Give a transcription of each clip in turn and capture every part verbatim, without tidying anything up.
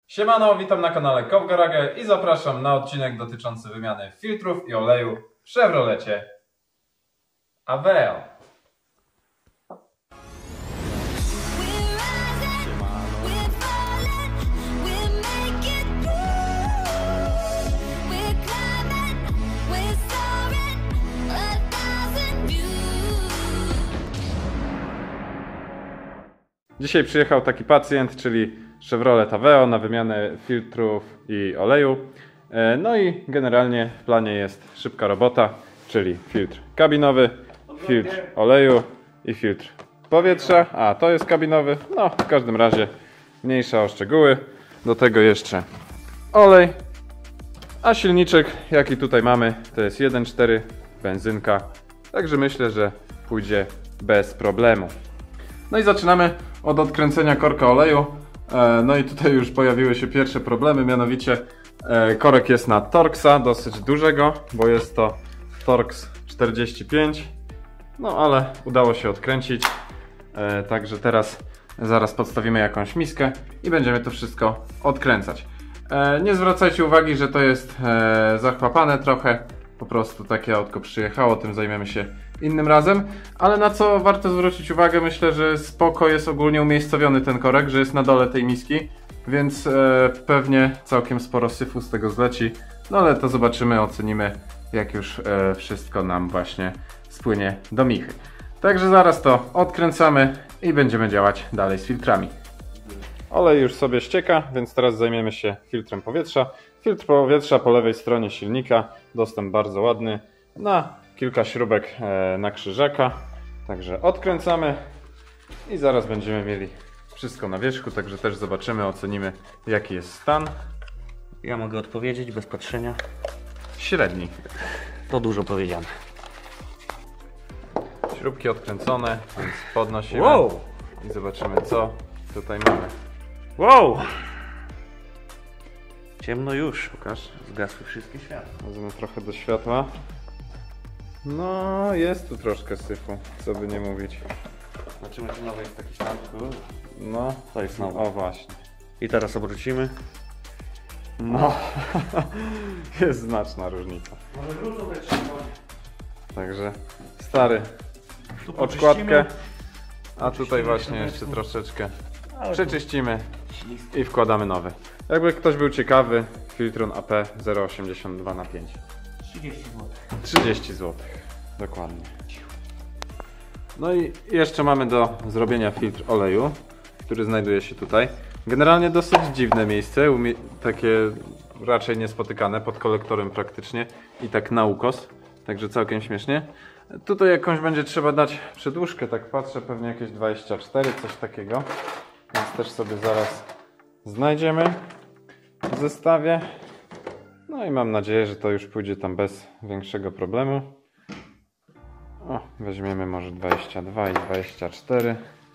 Siemano, witam na kanale Kowgarage i zapraszam na odcinek dotyczący wymiany filtrów i oleju w Chevrolecie Aveo. Dzisiaj przyjechał taki pacjent, czyli Chevrolet Aveo, na wymianę filtrów i oleju. No i generalnie w planie jest szybka robota, czyli filtr kabinowy, filtr oleju i filtr powietrza. A to jest kabinowy, no w każdym razie mniejsza o szczegóły. Do tego jeszcze olej, a silniczek jaki tutaj mamy to jest jeden przecinek cztery benzynka. Także myślę, że pójdzie bez problemu. No i zaczynamy od odkręcenia korka oleju. No i tutaj już pojawiły się pierwsze problemy, mianowicie korek jest na Torxa, dosyć dużego, bo jest to Torx czterdzieści pięć. No ale udało się odkręcić. Także teraz zaraz podstawimy jakąś miskę i będziemy to wszystko odkręcać. Nie zwracajcie uwagi, że to jest zachłapane trochę. Po prostu takie autko przyjechało, tym zajmiemy się innym razem. Ale na co warto zwrócić uwagę, myślę, że spoko jest ogólnie umiejscowiony ten korek, że jest na dole tej miski, więc e, pewnie całkiem sporo syfu z tego zleci. No ale to zobaczymy, ocenimy, jak już e, wszystko nam właśnie spłynie do michy. Także zaraz to odkręcamy i będziemy działać dalej z filtrami. Olej już sobie ścieka, więc teraz zajmiemy się filtrem powietrza. Filtr powietrza po lewej stronie silnika, dostęp bardzo ładny, na kilka śrubek na krzyżaka. Także odkręcamy i zaraz będziemy mieli wszystko na wierzchu, także też zobaczymy, ocenimy jaki jest stan. Ja mogę odpowiedzieć bez patrzenia. Średni. To dużo powiedziane. Śrubki odkręcone, więc podnosimy wow. I zobaczymy, co tutaj mamy. Wow! Ciemno już. Pokaż. Zgasły wszystkie światła. Wezmę trochę do światła. No, jest tu troszkę syfu, co by nie mówić. Zobaczymy, czy nowy jest taki stan. No, to jest nowy. O właśnie. I teraz obrócimy. No, jest znaczna różnica. Może wrócą jeszcze. Także stary, odkładkę, a tutaj właśnie jeszcze troszeczkę przeczyścimy i wkładamy nowy. Jakby ktoś był ciekawy, Filtron A P zero przecinek osiemdziesiąt dwa na pięć. trzydzieści złotych. trzydzieści złotych, dokładnie. No i jeszcze mamy do zrobienia filtr oleju, który znajduje się tutaj. Generalnie dosyć dziwne miejsce, takie raczej niespotykane, pod kolektorem praktycznie i tak na ukos, także całkiem śmiesznie. Tutaj jakąś będzie trzeba dać przedłużkę, tak patrzę, pewnie jakieś dwadzieścia cztery, coś takiego, więc też sobie zaraz znajdziemy w zestawie. No i mam nadzieję, że to już pójdzie tam bez większego problemu. O, weźmiemy może dwadzieścia dwa i dwadzieścia cztery.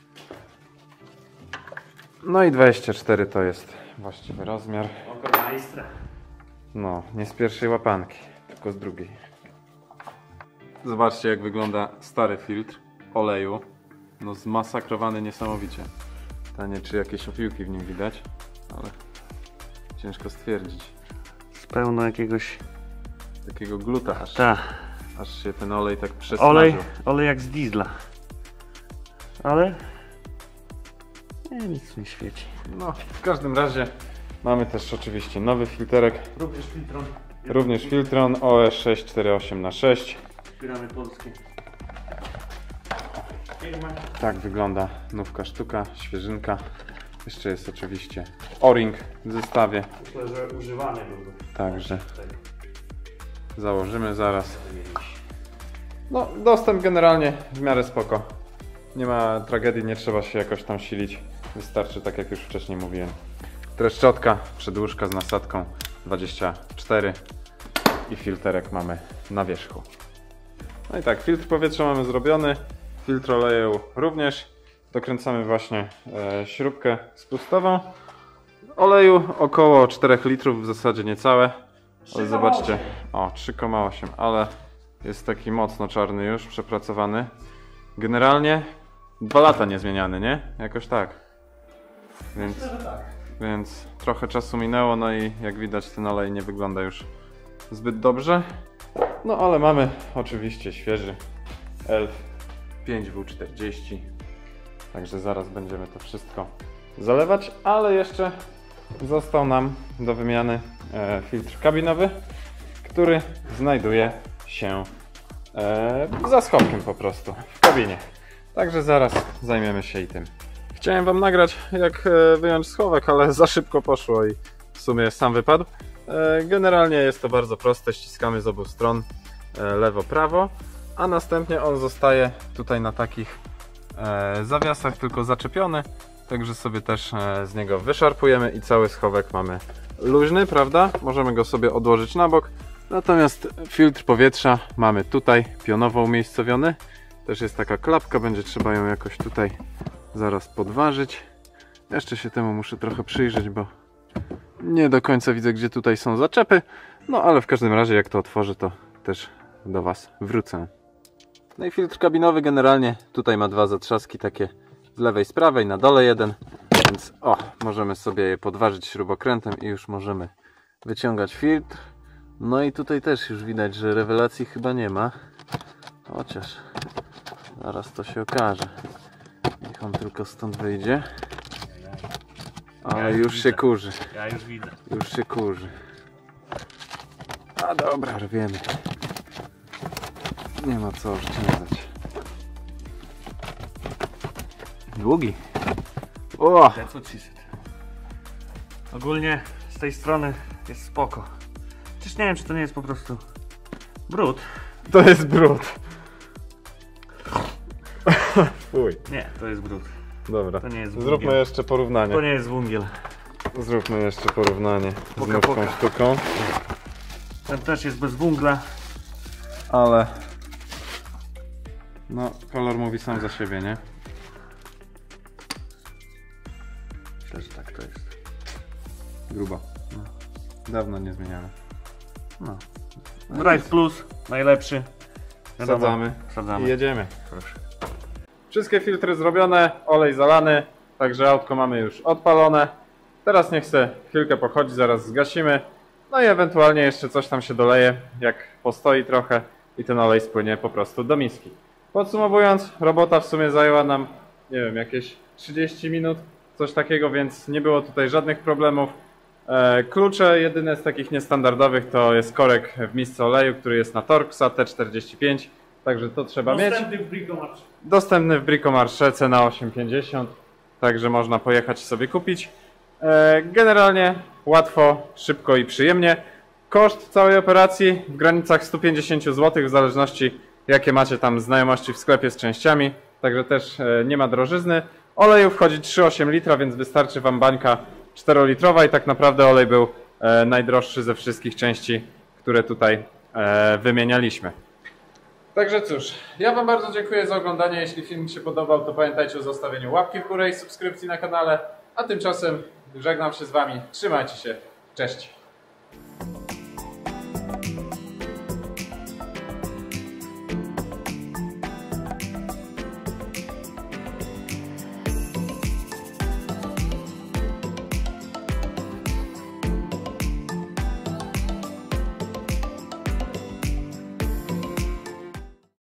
No i dwadzieścia cztery to jest właściwy rozmiar. Oko majstra. No, nie z pierwszej łapanki, tylko z drugiej. Zobaczcie, jak wygląda stary filtr oleju. No zmasakrowany niesamowicie. Pytanie, czy jakieś opiłki w nim widać, ale ciężko stwierdzić. Z pełno jakiegoś takiego gluta aż, Ta. aż się ten olej tak przesmażył. Olej, olej jak z diesla. Ale nie, nic nie świeci. No, w każdym razie mamy też oczywiście nowy filterek. Również Filtron. Również Filtron O S sześć cztery osiem na sześć. Wspieramy polskie. Tak wygląda nówka sztuka, świeżynka. Jeszcze jest oczywiście O-ring w zestawie. Myślę, że używany byłby. Także założymy zaraz. No, dostęp generalnie w miarę spoko. Nie ma tragedii, nie trzeba się jakoś tam silić. Wystarczy, tak jak już wcześniej mówiłem, treszczotka, przedłużka z nasadką dwadzieścia cztery i filterek mamy na wierzchu. No i tak, filtr powietrza mamy zrobiony, filtr oleju również. Dokręcamy właśnie e, śrubkę spustową. Oleju około cztery litrów, w zasadzie niecałe. Ale zobaczcie, o trzy przecinek osiem, ale jest taki mocno czarny już, przepracowany. Generalnie dwa lata niezmieniany, nie? Jakoś tak. Więc więc trochę czasu minęło, no i jak widać ten olej nie wygląda już zbyt dobrze. No ale mamy oczywiście świeży Elf pięć W czterdzieści, także zaraz będziemy to wszystko zalewać, ale jeszcze został nam do wymiany e, filtr kabinowy, który znajduje się e, za schowkiem po prostu w kabinie. Także zaraz zajmiemy się i tym. Chciałem wam nagrać, jak e, wyjąć schowek, ale za szybko poszło i w sumie sam wypadł. E, generalnie jest to bardzo proste, ściskamy z obu stron e, lewo, prawo, a następnie on zostaje tutaj na takich e, zawiasach tylko zaczepiony, także sobie też e, z niego wyszarpujemy i cały schowek mamy luźny, prawda? Możemy go sobie odłożyć na bok. Natomiast filtr powietrza mamy tutaj pionowo umiejscowiony. Też jest taka klapka, będzie trzeba ją jakoś tutaj zaraz podważyć. Jeszcze się temu muszę trochę przyjrzeć, bo nie do końca widzę, gdzie tutaj są zaczepy. No ale w każdym razie jak to otworzę, to też do Was wrócę. No i filtr kabinowy generalnie tutaj ma dwa zatrzaski takie z lewej, z prawej, na dole jeden. Więc o, możemy sobie je podważyć śrubokrętem i już możemy wyciągać filtr. No i tutaj też już widać, że rewelacji chyba nie ma. Chociaż zaraz to się okaże. Niech on tylko stąd wyjdzie. Ale już się kurzy. Ja już widzę. Już się kurzy. A dobra, rwiemy. Nie ma co oszczędzać. Długi. O! That's what she said. Ogólnie z tej strony jest spoko. Przecież nie wiem, czy to nie jest po prostu brud. To jest brud. Fuj. Nie, to jest brud. Dobra, To nie jest zróbmy węgiel. jeszcze porównanie. To nie jest węgiel. Zróbmy jeszcze porównanie z Poka, nową poka. sztuką. Ten też jest bez węgla. Ale no, kolor mówi sam za siebie, nie? Myślę, że tak to jest. Grubo. No. Dawno nie zmieniamy. No. Drive Plus, najlepszy. Wiadomo, Wsadzamy i Wsadzamy. jedziemy. Proszę. Wszystkie filtry zrobione, olej zalany, także autko mamy już odpalone. Teraz niech se chwilkę pochodzi, zaraz zgasimy. No i ewentualnie jeszcze coś tam się doleje, jak postoi trochę i ten olej spłynie po prostu do miski. Podsumowując, robota w sumie zajęła nam, nie wiem, jakieś trzydzieści minut, coś takiego, więc nie było tutaj żadnych problemów. E, klucze jedyne z takich niestandardowych to jest korek w misce oleju, który jest na Torxa T czterdzieści pięć, także to trzeba mieć. Dostępny w Bricomarze. Dostępny w Bricomarze, cena osiem pięćdziesiąt, także można pojechać i sobie kupić. E, generalnie łatwo, szybko i przyjemnie. Koszt całej operacji w granicach sto pięćdziesiąt złotych, w zależności jakie macie tam znajomości w sklepie z częściami, także też e, nie ma drożyzny. Oleju wchodzi trzy przecinek osiem litra, więc wystarczy Wam bańka czterolitrowa i tak naprawdę olej był e, najdroższy ze wszystkich części, które tutaj e, wymienialiśmy. Także cóż, ja Wam bardzo dziękuję za oglądanie. Jeśli film się podobał, to pamiętajcie o zostawieniu łapki w górę i subskrypcji na kanale. A tymczasem żegnam się z Wami. Trzymajcie się. Cześć.